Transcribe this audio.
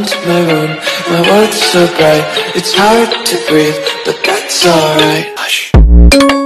to my room. My world's so bright, it's hard to breathe, but that's alright. Hush.